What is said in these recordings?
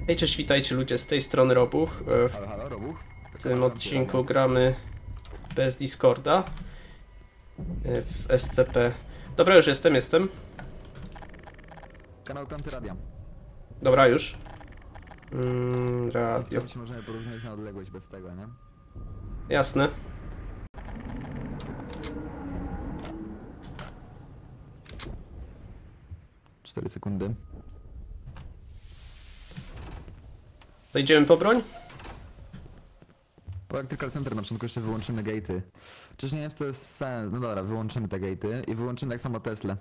Hej, cześć, witajcie ludzie, z tej strony Robuch. Halo, Robuch. W tym odcinku gramy bez Discorda w SCP. Dobra, już jestem. Kanał Piąty Radia. Dobra, już. Radio. Możemy porozmawiać na odległość bez tego, nie? Jasne. Cztery sekundy. To idziemy po broń? Po Electrical Center na początku jeszcze wyłączymy gate'y. Czyż nie jest to sens? No dobra, wyłączymy te gate'y i wyłączymy tak samo Tesla.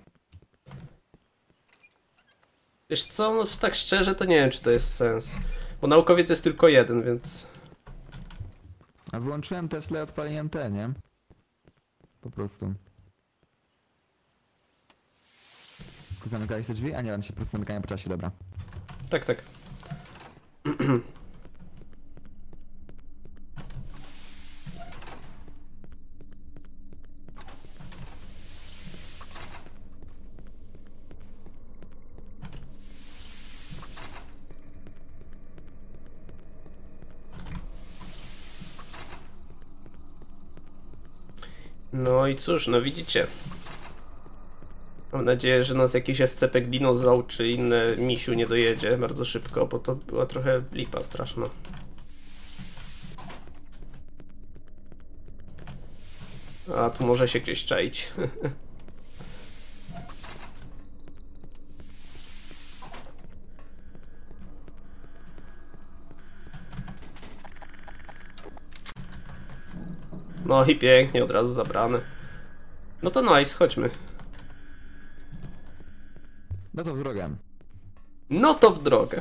Wiesz co, no tak szczerze to nie wiem, czy to jest sens. Bo naukowiec jest tylko jeden, więc... A wyłączyłem Tesla i odpaliłem te, nie? Po prostu. Zamykałeś te drzwi? A nie, on się po prostu zamykają po czasie, dobra. Tak. No i cóż, no widzicie. Mam nadzieję, że nas jakiś SCP dinozaur czy inne misiu nie dojedzie bardzo szybko, bo to była trochę lipa straszna. A tu może się gdzieś czaić. No i pięknie, od razu zabrane. No to nice, chodźmy. No to w drogę. No to w drogę.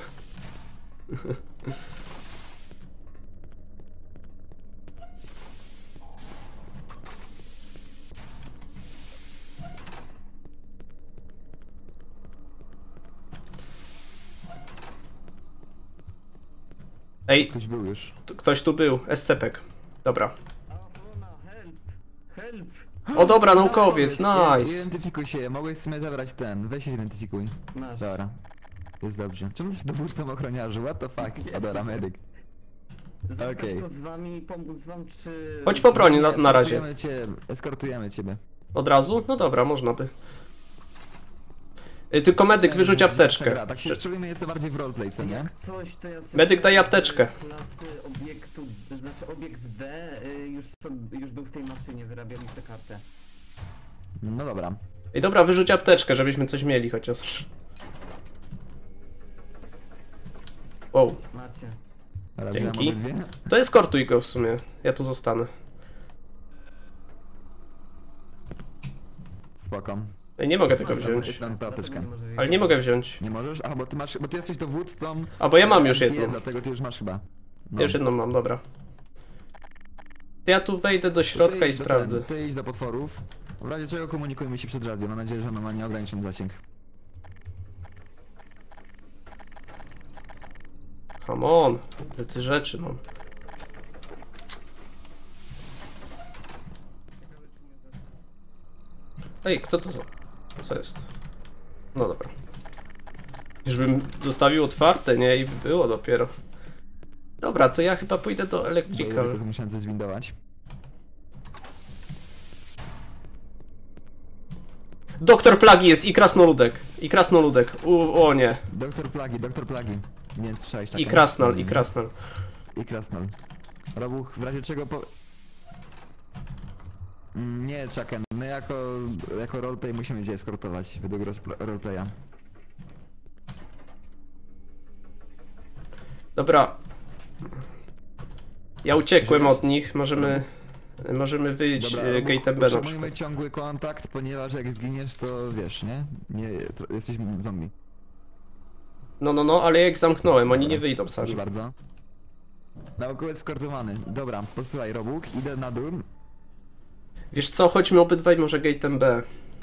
Ej, Ktoś był już. ktoś tu był, SCP-ek. Dobra. Help! O dobra, naukowiec, nice. Identyfikuj się, mogłeś w sumie zabrać ten. Weź się identyfikuj. Masz. Dobra. Jest dobrze. Czemu jesteś dowódcą ochroniarzy? What the fuck? A dobra, medyk. Okej. Z wami pomóc wam, czy... Chodź po broń na razie. Eskortujemy ciebie. Od razu? No dobra, można by. Tylko medyk, wyrzuć apteczkę. Dobra, tak się czujemy nieco bardziej w roleplay, co nie? Jak coś, to ja sobie... Medyk, daj apteczkę. Klasy obiektu, znaczy obiekt D już był w tej maszynie, wyrabialiśmy kartę. No dobra. Ej, dobra, wyrzuć apteczkę, żebyśmy coś mieli chociaż. Wow, Macie. Dobra, Dzięki. wziąłem obydwie. to eskortuj go w sumie. Ja tu zostanę. Spoko. Ej, nie mogę tego wziąć. Jest tam ta apteczka. Ale nie mogę wziąć. Nie możesz? A, bo ty jesteś dowódcą... A, bo ja mam już jedną. Dlatego ty już masz chyba. No. Ja już jedną mam, dobra. To ja tu wejdę do środka i sprawdzę. Ty idź do potworów. W razie czego komunikujmy się przed radio. Mam nadzieję, że ona ma nieograniczony zasięg. Come on, te rzeczy mam. Ej, kto to za... Co jest? No dobra. Już bym zostawił otwarte, nie? I by było dopiero. Dobra, to ja chyba pójdę do Electrical. Tylko musiałem coś zwindować. Doktor Plagi jest i krasnoludek. O nie. Doktor Plagi. Nie słyszałeś tak? I krasnal. I krasnal. Robuch, w razie czego po... Nie, Chucken, my jako roleplay musimy cię eskortować według roleplaya. Dobra. Ja uciekłem od nich, możemy wyjść gate'em B na potrzebujemy przykład. ciągły kontakt, ponieważ jak zginiesz to wiesz, nie? Jesteś zombie. No, ale jak zamknąłem, oni nie wyjdą Proszę sami. bardzo. Naukowiec skortowany. Dobra, posłuchaj Robuch, idę na dół. Wiesz co, chodźmy obydwaj może gate'em B.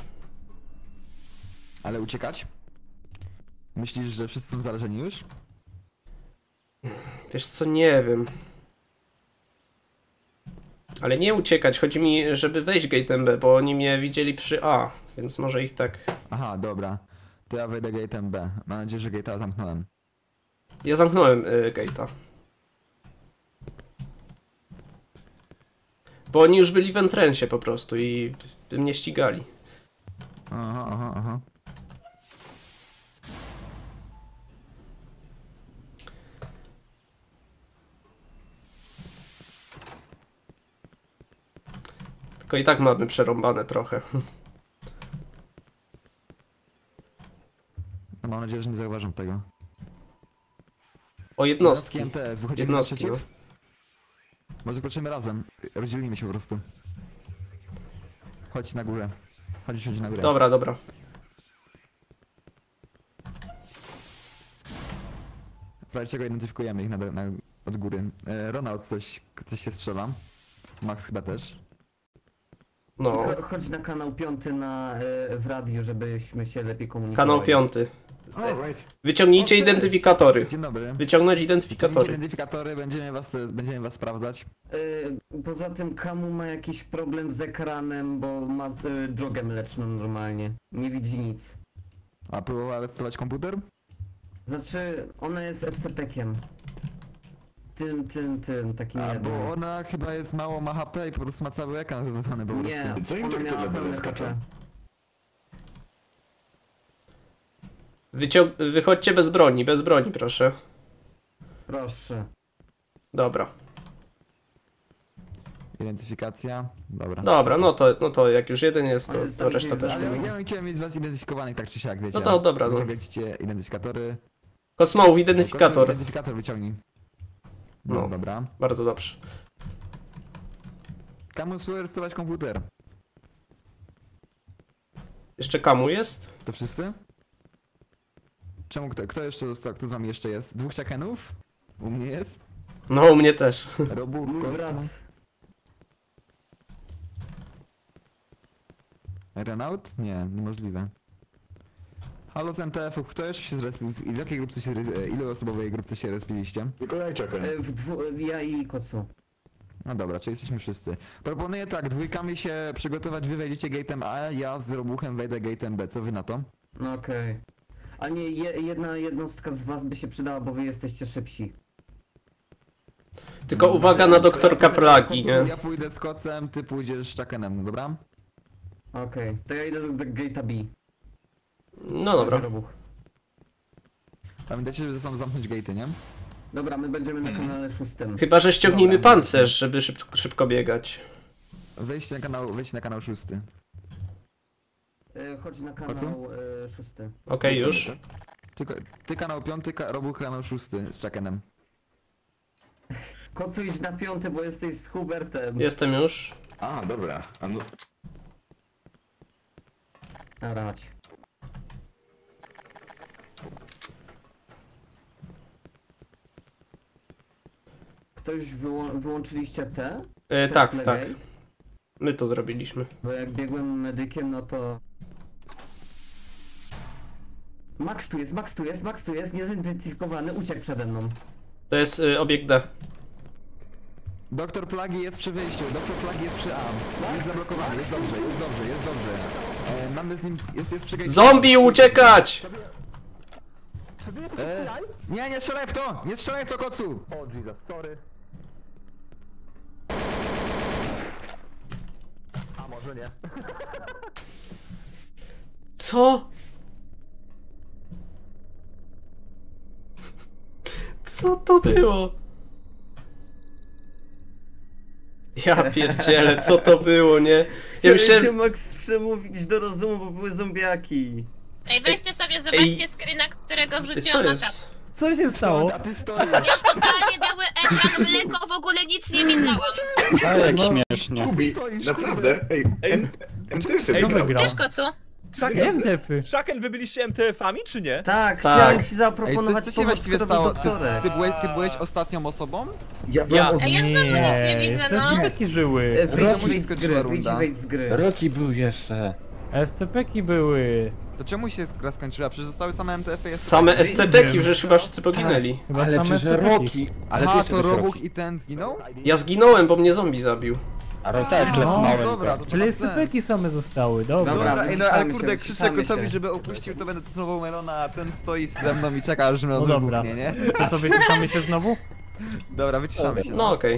Ale uciekać? Myślisz, że wszyscy są zarażeni już? Wiesz co, nie wiem. Ale nie uciekać, chodzi mi, żeby wejść gate'em B, bo oni mnie widzieli przy A, więc może ich tak... Aha, dobra. To ja wejdę gate'em B. Mam nadzieję, że gate'a zamknąłem. Ja zamknąłem gate'a. Bo oni już byli w entrensie po prostu i mnie ścigali. Aha, aha, aha. Tylko i tak mamy przerąbane trochę. No, mam nadzieję, że nie zauważą tego. O jednostki. MTF, wychodzimy Jednostki, no. naprzeciw? Może kroczymy razem. Rozdzielimy się po prostu. Chodź na górę. Chodź na górę. Dobra, dobra. W razie czego identyfikujemy ich od góry. Ronald coś się strzela. Max chyba też. No. Chodź na kanał 5 w radiu, żebyśmy się lepiej komunikowali. Kanał 5. Alright. Wyciągnijcie identyfikatory. Dzień dobry. Wyciągnąć identyfikatory. Identyfikatory, będziemy was sprawdzać. Poza tym Kamu ma jakiś problem z ekranem, bo ma drogę mleczną normalnie. Nie widzi nic. A próbowała aresztować komputer? Znaczy, ona jest SCP-kiem. Tym, takim A, jednym. bo ona chyba jest mało ma HP i po prostu ma cały ekran wyrzucony po prostu. Nie, ona miała pełne HP. Wychodźcie bez broni proszę. Proszę. Dobra. Identyfikacja. Dobra. Dobra, no to jak już jeden jest, to reszta też. Ale ja bym chciał mieć was identyfikowanych tak czy siak, wiecie. No to dobra, no. Wiecie identyfikatory. Kosmołów, identyfikator. Identyfikator wyciągnij. No, No. dobra. Bardzo dobrze. Kamu aresztować komputer. Jeszcze Kamu jest? To wszyscy? Czemu kto jeszcze został? Kto z wami jeszcze jest? 2 Chakenów? U mnie jest? No, u mnie też. Robór, Mój brat. Renault? Nie, niemożliwe. Halo z MTF-ów, kto jeszcze się zrespił? I w jakiej grupce się, ile osobowej grupce się respiliście? Tylko ja i czekam. Ja i Kocu. No dobra, czyli jesteśmy wszyscy. Proponuję tak, dwójkami się przygotować, wy wejdziecie gate'em A, ja z Robuchem wejdę gate'em B, co wy na to? No okej. A nie, jedna jednostka z was by się przydała, bo wy jesteście szybsi. Tylko uwaga na doktorka Plagi, nie? Ja pójdę z Kocem, ty pójdziesz z Chakenem, dobra? Okej, to ja idę do gate'a B. No dobra. Robuch. Pamiętajcie, że są zamknąć gate'y, nie? Dobra, my będziemy na kanale 6. Chyba, że ściągnijmy pancerz, żeby szybko biegać. Wejdźcie na kanał 6. Chodź na kanał 6. Okej, już. Tylko, ty kanał 5, Robuch kanał 6 z Chakenem. Kocu idź na 5, bo jesteś z Hubertem. Jestem już. A, dobra. A no, Dobra, chodź. Ktoś wyłączyliście te? Tak, Tesla tak. Gate? My to zrobiliśmy. Bo jak biegłem medykiem, no to... Max tu jest, niezidentyfikowany, uciekł przede mną. To jest obiekt D. Doktor Plagi jest przy wyjściu, doktor Plagi jest przy A. Jest zablokowany, jest dobrze. Mamy z nim, jest przy gate'ie. Zombie, uciekać! Nie strzelaj w to, Kocu! O Jesus, sorry. A może nie. Co? Co to było? Ja pierdzielę, co to było, nie? Ja Chciałem myślałem... cię Max przemówić do rozumu, bo były zombiaki. Ej, weźcie sobie, zobaczcie screena, którego Co wrzuciłam na czat. jest? Co się stało? A ty stoisz. Ja totalnie biały ekran, mleko, w ogóle nic nie widziałam. Ale jak śmiesznie. Kubi, naprawdę? Ej, MTF Kto wygrał. wygrał? Cześć, Kocu. MTF-y. Shaken, wy byliście MTF-ami, czy nie? Tak, Tak. chciałem ci zaproponować co się pomoc, właściwie kto był stało? doktorem. Ty byłeś ostatnią osobą? Ja byłem Ej, ja znowu nic nie widzę, jeszcze no. SCP-ki żyły. Wyjdź z skończyła gry, runda. wyjdź z gry. Roki był jeszcze. SCP-ki były. To czemu się gra skończyła? Przecież zostały same MTF-y i Same SCP-ki, przecież chyba wszyscy poginęli. Chyba same SCP-ki. Ale to Robuch i ten zginął? Ja zginąłem, bo mnie zombie zabił. Ale Dobra, to Czyli ma sens. SCP-ki same zostały, dobra. Dobra, Ej, no ale wyciszamy kurde, się, krzyczę wyciszamy kotowi, się. żeby opuścił, to będę próbował melona, a ten stoi ze mną i czeka, aż melon No dobra. wybuchnie, nie? To co, wyciszamy się znowu? Dobra, wyciszamy się. No okej.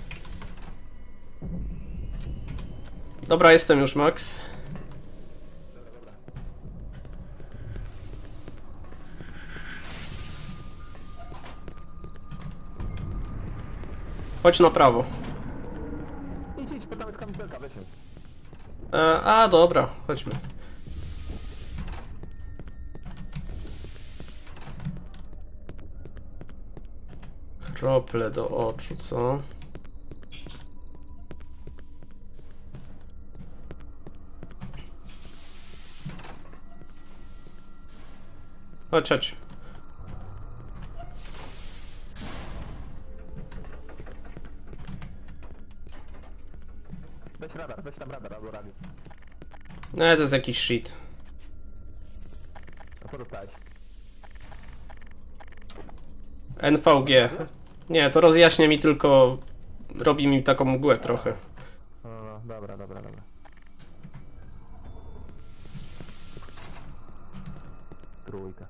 Dobra, jestem już, Max. Chodź na prawo. Idź, bo tam jest kamizelka, weź ją. A, dobra, chodźmy. Krople do oczu, co? Chodź, chodź. Weź tam radar albo radio. Nie, to jest jakiś shit. A co dostałeś? NVG. Nie, to rozjaśnia mi tylko... Robi mi taką mgłę trochę. No, dobra. Trójka.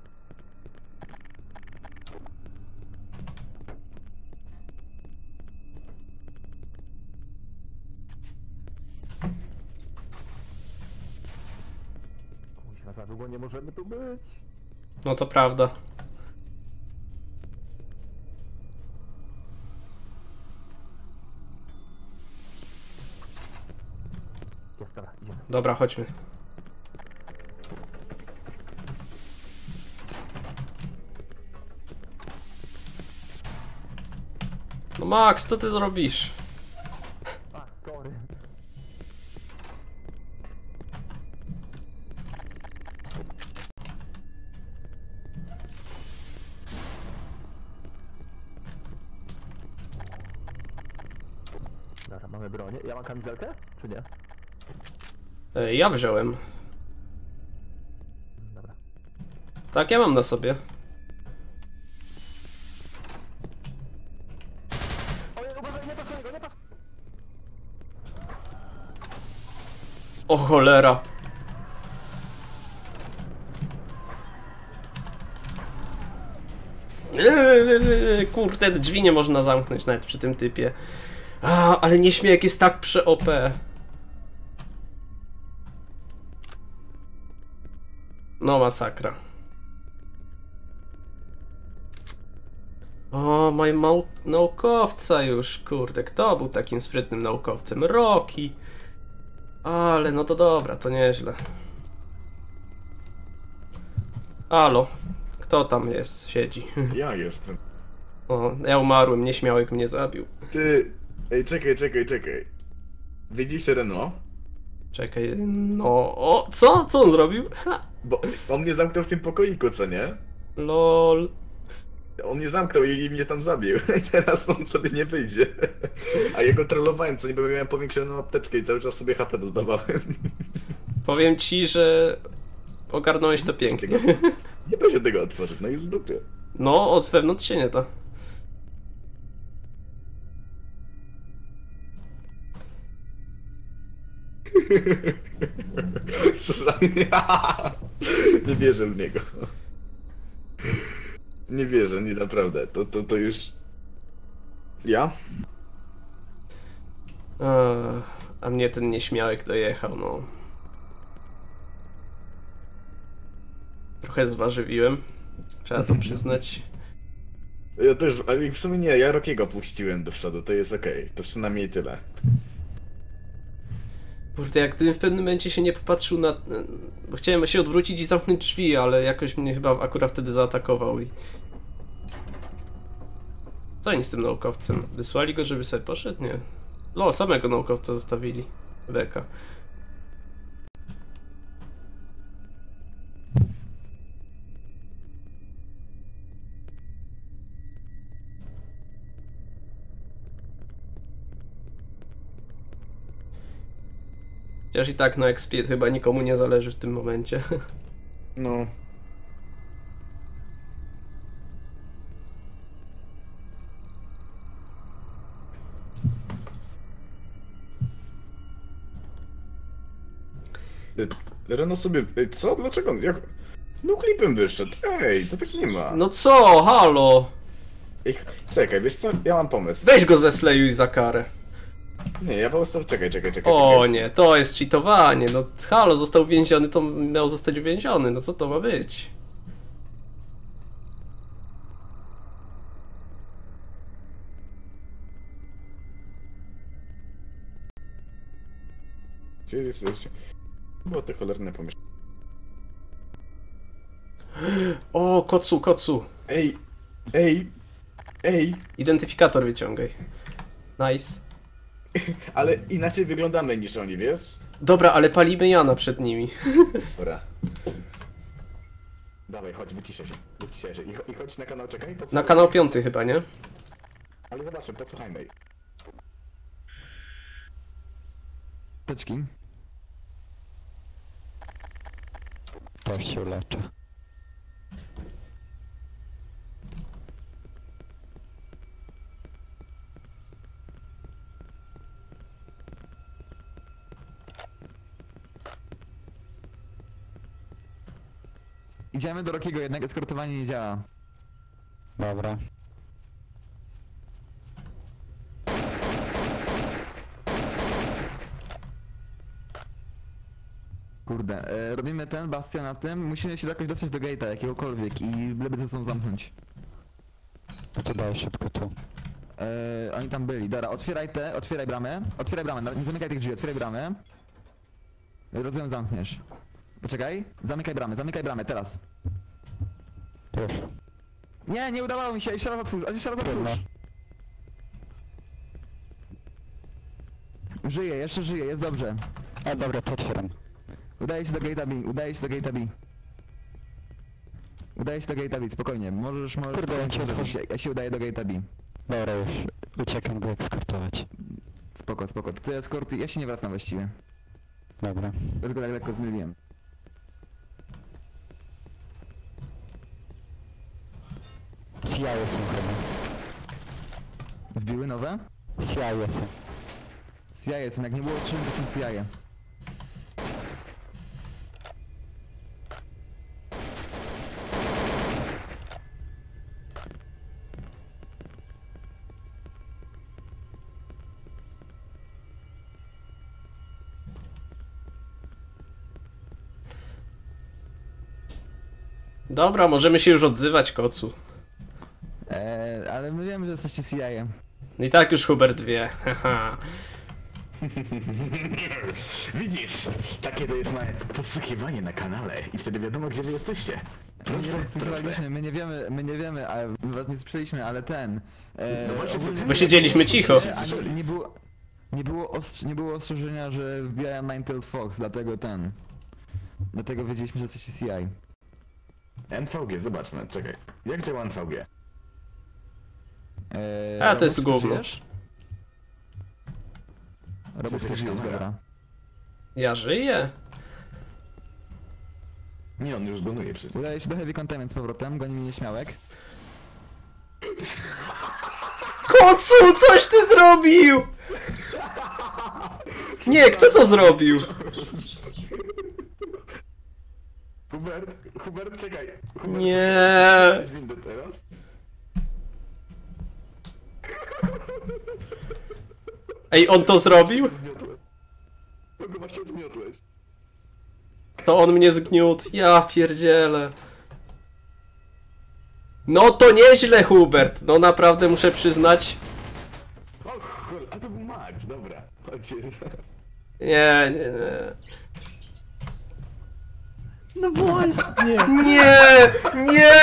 Kuźwa, za długo nie możemy tu być. No to prawda. Jest, dobra, idziemy. Dobra, chodźmy. No Max, co ty zrobisz? A, sorry. Dobra, mamy bronię. Ja mam kamizelkę? Czy nie? Ja wziąłem. Dobra. Tak, ja mam na sobie. Ojej, uważaj, nie patrz na niego, nie patrz! O cholera. Kurde, drzwi nie można zamknąć nawet przy tym typie. A, ale nieśmiałek jest tak prze-OP. No masakra. O, mają naukowca już, kurde, kto był takim sprytnym naukowcem? Rocky. Ale no to dobra, to nieźle. Halo, kto tam jest, siedzi? Ja jestem. O, ja umarłem, nieśmiałek mnie zabił. Ty... Ej, czekaj. Widzisz Reno? Czekaj, no, o, co? Co on zrobił? Ha, Bo on mnie zamknął w tym pokoiku, co nie? lol. On mnie zamknął i mnie tam zabił. I teraz on sobie nie wyjdzie. A ja go trollowałem, co nie, bo miałem powiększoną apteczkę i cały czas sobie HP dodawałem. Powiem ci, że ogarnąłeś to pięknie. Nie da się tego otworzyć, no i z dupy. No, od wewnątrz się nie da. Co za... Nie wierzę w niego. Nie wierzę, nie naprawdę. To już... Ja? A mnie ten nieśmiałek dojechał, no. Trochę zwarzywiłem. Trzeba to przyznać. Ja też, ale w sumie nie, ja Rockiego puściłem do przodu, to jest okej. To przynajmniej tyle. Kurde, jak gdybym w pewnym momencie się nie popatrzył na... Bo chciałem się odwrócić i zamknąć drzwi, ale jakoś mnie chyba akurat wtedy zaatakował i... Co oni z tym naukowcem? Wysłali go, żeby sobie poszedł? Nie. No, samego naukowca zostawili. Beka. Chociaż i tak na expie chyba nikomu nie zależy w tym momencie. No. Reno sobie... Co? Dlaczego? Jak... No klipem wyszedł. Ej, to tak nie ma. No co? Halo? Ej, czekaj, wiesz co? Ja mam pomysł. Weź go zeslejuj za karę. Nie, ja po prostu... Czekaj. O nie, to jest cheatowanie. No halo, został uwięziony, to miał zostać uwięziony. No co to ma być? Gdzie jest jeszcze? Było to cholerne pomieszczenie. O, kocu. Ej! Identyfikator wyciągaj. Nice. Ale inaczej wyglądamy niż oni, wiesz? Dobra, ale palimy Jana przed nimi. Dobra. Dawaj, chodź, wyciszę się. I chodź na kanał, czekaj. Na kanał 5 chyba, nie? Ale zobaczmy, posłuchajmy. Teczki. To się leczy. Idziemy do Rockiego, jednak eskortowanie nie działa. Dobra. Kurde, robimy ten bastion na tym, musimy się jakoś dostać do gate'a jakiegokolwiek i byleby to są zamknąć. No to daj szybko tu. Oni tam byli, dobra, otwieraj bramę, nie zamykaj tych drzwi, otwieraj bramę. Rozumiem, zamkniesz. Poczekaj, zamykaj bramę, teraz. Już. Nie udawało mi się, jeszcze raz otwórz. Żyje, jeszcze żyje, jest dobrze. A dobra, to otwieram. Udaje się do gate'a B, spokojnie, możesz Kurde, ja cię otworzyć, ja się udaję do gate'a B. Dobra, już uciekam go eskortować. Spoko, ty eskorty, ja się nie wracam właściwie. Dobra. Tylko tak lekko zmyliłem. Jaje są chyba. Wbiły nowe? Jaje są. Jaje są, jak nie było 3, to są jaje. Dobra, możemy się już odzywać, kocu. Ale my wiemy, że jesteście CIA. I tak już Hubert wie. Haha. Widzisz, takie to jest małe podsłuchiwanie na kanale i wtedy wiadomo, gdzie wy jesteście. My nie wiemy, ale my was nie słyszeliśmy, ale ten... Bo siedzieliśmy cicho. Nie było ostrzeżenia, że wbijają Ninetales Fox, dlatego wiedzieliśmy, że jesteście CIA. NVG, zobaczmy, czekaj. Jak działa NVG? A, to jest gówno. Robot żyjesz, dobra. Ja żyję? Nie, on już zgonuje przecież. Udaje się do Heavy Containment z powrotem, goni mnie nieśmiałek. Kocu, coś ty zrobił! Nie, kto to zrobił? Hubert, czekaj. Nie. Windę teraz. Ej, on to zrobił? Kogo właśnie odmiotłeś? To on mnie zgniótł. Ja pierdzielę. No to nieźle, Hubert. No naprawdę muszę przyznać. O cholera, a to był Max, dobra. Chodźcie. Nie. No właśnie! Nie!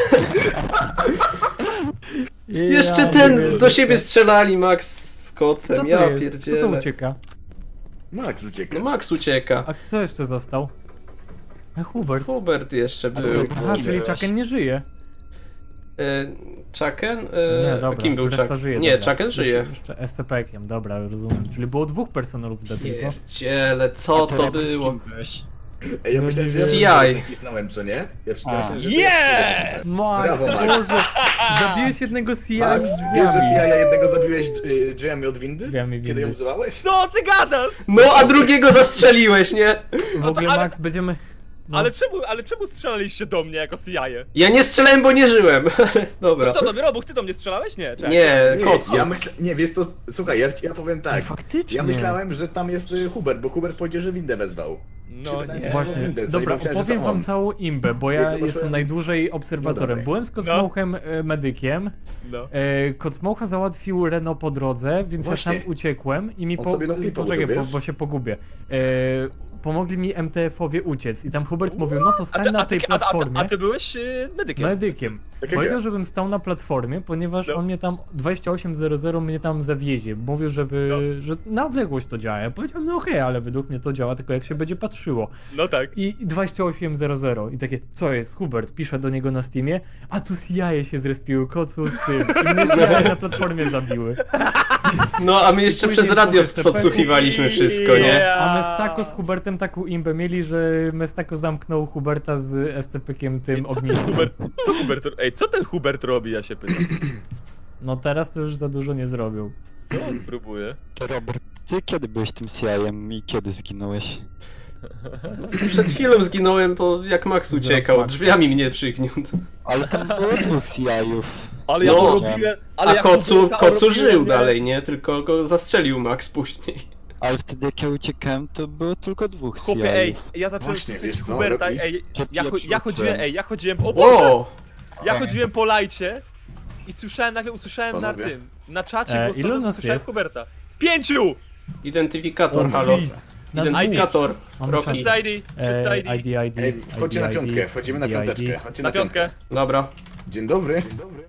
Jeszcze ten do siebie strzelali, Max z kocem. Ja Kto to pierdzielę. ucieka? Max ucieka. No Max ucieka. A kto jeszcze został? A Hubert. Hubert jeszcze był. Aha, czyli Chucken nie żyje. Chucken? Nie, dobra, kim był reszta Chucken? żyje, Nie, dobra. Chucken żyje. Jeszcze SCP-kiem, dobra, rozumiem. Czyli było 2 personelów do tylko. Pierdziele, co to było? Ej, ja myślałem, że CI. ja nacisnąłem, co nie? Ja myślałem, że Yes! Max, Brawo, Max. Boże, zabiłeś jednego CI Max, z wiesz, że drzwiami. CIA jednego zabiłeś drzwiami od windy? Drzwiami Kiedy ją windy. wzywałeś? Co ty gadasz? No, a drugiego zastrzeliłeś, nie? W ogóle ale- Max, będziemy... No. Ale czemu strzelaliście do mnie jako CIA? Ja nie strzelałem, bo nie żyłem. Dobra. To do Robuch, ty do mnie strzelałeś? Nie, czekaj. Nie, Nie, kocu. ja myślę, nie, wiesz co, słuchaj, ja powiem tak. Faktycznie. Ja myślałem, że tam jest Hubert, bo Hubert powiedział, że windę wezwał. No nie. Właśnie. Windę, co, Dobra, i myślałem, że opowiem to wam on. całą imbę, bo Jak ja zobaczyłem- jestem najdłużej obserwatorem. dawaj. Byłem z Kocmołchem medykiem. No. Kocmołcha załatwił Renault po drodze, więc Właśnie. ja tam uciekłem i mi On sobie na klipa poczekaj, użył, wiesz? bo się pogubię. Pomogli mi MTF-owie uciec i tam Hubert mówił, no to stań na tej platformie. A ty byłeś medykiem. Medykiem. Tak jak Powiedział, ja. żebym stał na platformie, ponieważ No. on mnie tam 2800 mnie tam zawiezie. Mówił, że na odległość to działa. Ja powiedziałem, no okej, ale według mnie to działa tylko jak się będzie patrzyło. No tak. I 2800 i takie, co jest, Hubert, piszę do niego na Steamie, a tu CIA się zrespiły, kocu z tym. I mnie CIA na platformie zabiły. No, a my jeszcze Później przez radio poszedł podsłuchiwaliśmy wszystko, nie? Yeah. A Mestako z Hubertem taką imbę mieli, że Mestako zamknął Huberta z SCP-kiem tym Co ten ognistym. Hubert, co ten Hubert robi, ja się pytam. No teraz to już za dużo nie zrobił. Co on próbuje? To Robert, ty kiedy byłeś tym CI-em i kiedy zginąłeś? Przed chwilą zginąłem, bo jak Max uciekał, drzwiami mnie przygniótł. Ale tam było 2 CI-ów. Ale ja No. to robiłem... Ale A jak kocu Huberta robiłem, żył nie? dalej, nie? Tylko go zastrzelił Max później. Ale wtedy jak ja uciekałem, to było tylko 2 CI-ów. Chłopie, ej, ja zacząłem Właśnie, słyszeć wiesz co, Huberta, Rocky? ej, ja Pierwszy chodziłem, o Boże! Ło! Ja chodziłem po lajcie i nagle usłyszałem Panowie. na tym, na czacie Ilu głosowym nas usłyszałem jest? Huberta. 5! Identyfikator, halo. shit. Na Identyfikator, Mam Rocky. Wszyscy ID, wszyscy ID. ID. Ej, wchodźcie na piątkę, wchodzimy na piąteczkę. Chodźcie Na piątkę. Dobra. Dzień dobry.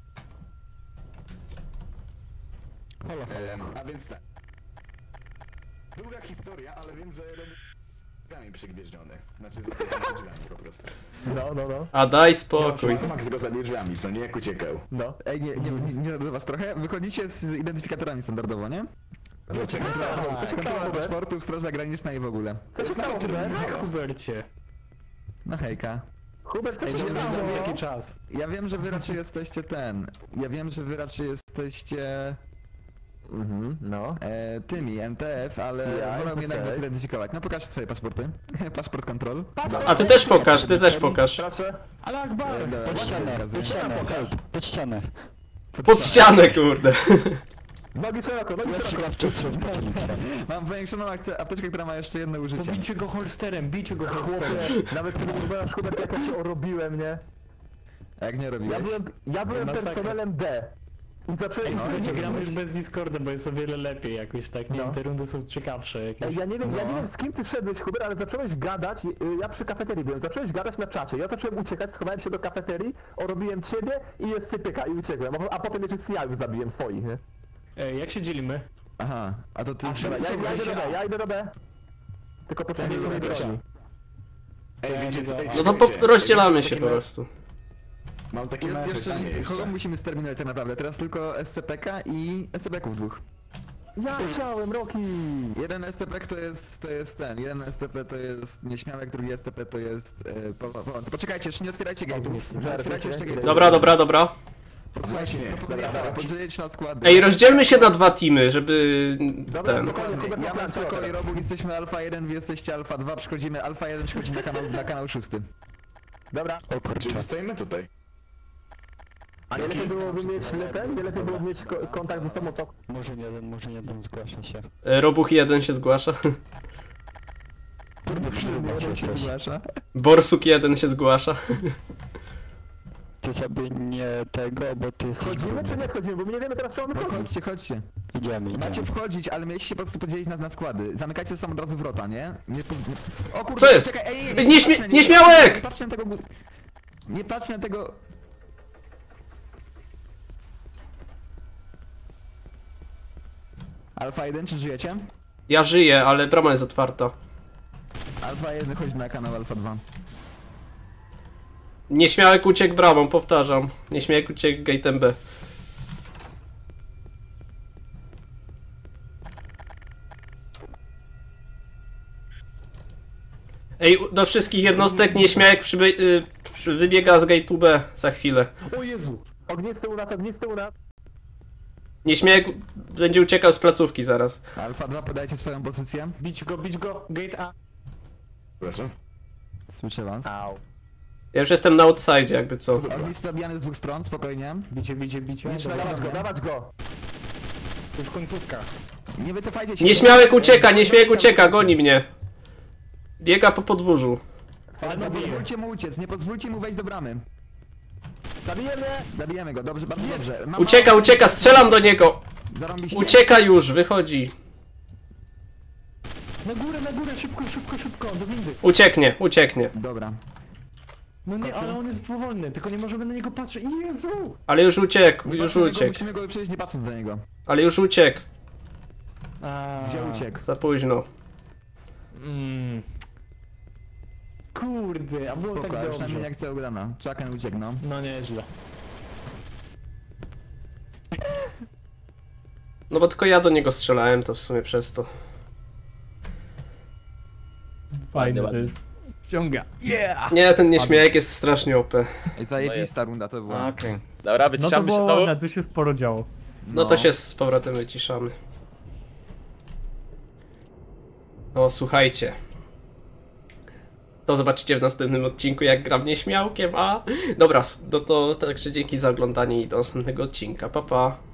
A więc tak. Długa historia, ale wiem, że drzwiami przygwieżdżony. Znaczy, drzwiami po prostu. No. A daj spokój. Max go zabił drzwiami, no nie jak uciekał. No. Ej, nie do was trochę? Wychodzicie z identyfikatorami standardowo, nie? Kontrola paszportu, straża graniczna i w ogóle. Hubercie. No hejka. Hubert, jaki czas? Ja wiem, że wy raczej jesteście Ja wiem, że wy raczej jesteście... no. Tymi, MTF, ale wolę jednak was identyfikować. No pokażcie sobie paszporty. Paszport kontrol. A ty też pokaż, ty też pokaż. Ale Akbar! Pod ścianę. Pod ścianę, kurde. Nogi szeroko. Mam powiększoną apteczkę, która ma jeszcze jedno użycie. Bijcie go holsterem. Nawet kiedy wyglądasz Hubert, jak ja się orobiłem, nie? A jak nie robiłeś? Ja byłem personelem D. I zacząłem... Słuchajcie, gramy już bez Discorda, bo jest o wiele lepiej jakoś tak, nie? No. Te rundy są ciekawsze jakieś. Ja nie wiem z kim ty szedłeś, Hubert, ale zacząłeś gadać, ja przy kafeterii byłem, zacząłeś gadać na czacie, ja zacząłem uciekać, schowałem się do kafeterii, orobiłem ciebie i jest cypyka i uciekłem, a potem jeszcze CIA już zabiłem swoich, nie? Jak się dzielimy? Aha, a to ty... Ja idę do B. Tylko poczekaj, Ja nie sobie broni. No to rozdzielamy się po prostu. Mam takie kogo musimy sterminować tak naprawdę? Teraz tylko SCP-ka i SCP-ków dwóch. Ja chciałem, Rocky! Jeden SCP to jest ten, jeden SCP to jest nieśmiałek, drugi SCP to jest... Poczekajcie, jeszcze nie otwierajcie gate'ów. Otwierajcie jeszcze gate'ów. Dobra. Podzielić na składy. Ej, rozdzielmy się na 2 teamy, żeby ten... Ja mam tylko i Robuch, jesteśmy Alfa 1, wy jesteście Alfa 2, przychodzimy Alfa 1, przychodzimy na kanał 6. Dobra. O kurczę. Stoimy tutaj. A nie lepiej byłoby mieć nie lepiej byłoby mieć kontakt ze sobą, to... Może jeden zgłasza się. Robuch 1 się zgłasza. Borsuk 1 się zgłasza. To sobie nie tego, bo ty jesteś... Chodzimy czy nie chodzimy, bo my nie wiemy teraz, co mamy chodzić. Chodźcie. Idziemy. Macie wchodzić, ale mieliście się po prostu podzielić nas na składy. Zamykajcie ze sobą od razu wrota, nie? O kurde, Co jest? czekaj, Nieśmiałek! Nie patrzcie na tego... Nie patrzcie na tego... Alfa 1, czy żyjecie? Ja żyję, ale brama jest otwarta. Alfa 1 chodzi na kanał Alfa 2. Nieśmiałek uciekł bramą, powtarzam. Nieśmiałek uciekł gate'em B. Ej, do wszystkich jednostek nieśmiałek wybiega z gate'u B za chwilę. O Jezu! Ognisty u nas. Nieśmiałek będzie uciekał z placówki zaraz. Alfa 2, podajcie swoją pozycję. Bić go, gate A. Proszę. Słyszę was. Au. Ja już jestem na outside, jakby co. Ognisty zabijany z dwóch stron, spokojnie. Bicie. Dawać go. To już końcówka. Nie wycofajcie się. Nieśmiałek ucieka, goni mnie. Biega po podwórzu. Nie pozwólcie mu uciec, nie pozwólcie mu wejść do bramy. Zabijemy go, dobrze, bardzo dobrze. Ucieka, strzelam do niego. Zarąbiście. Ucieka już, wychodzi. Na górę, szybko, do windy. Ucieknie. Dobra. No nie, ale on jest powolny, tylko nie możemy na niego patrzeć. Jezu! Ale już uciekł. Musimy go przejść, nie patrząc na niego. Ale już uciekł. Gdzie uciekł? Za późno. Kurde, a było tak dobrze. Przynajmniej jak to ugrana. Chucken uciekł, no. No nieźle. No bo tylko ja do niego strzelałem, to w sumie przez to. Fajne to jest. Wciąga. Yeah! Nie, ten nieśmiałek jest strasznie OP. Ej, zajebista runda to była. Okej. Dobra, No to wyciszamy się było znowu. ładne, tu się sporo działo. No to się z powrotem wyciszamy. No słuchajcie. To zobaczycie w następnym odcinku, jak gram nieśmiałkiem, a... Dobra, no to także dzięki za oglądanie i do następnego odcinka. Pa, pa.